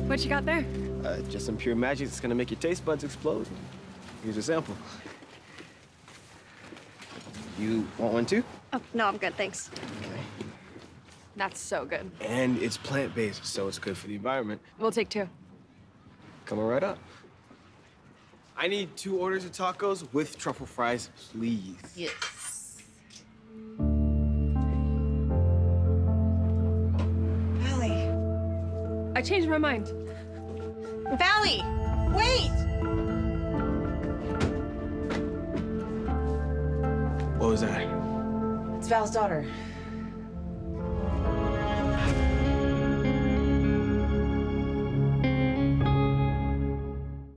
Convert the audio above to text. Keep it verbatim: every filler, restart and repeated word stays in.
What you got there? Uh, just some pure magic that's gonna make your taste buds explode. Here's a sample. You want one too? Oh, no, I'm good, thanks. Okay. That's so good. And it's plant-based, so it's good for the environment. We'll take two. Coming right up. I need two orders of tacos with truffle fries, please. Yes. Valley. I changed my mind. Valley, wait! What was that? It's Val's daughter.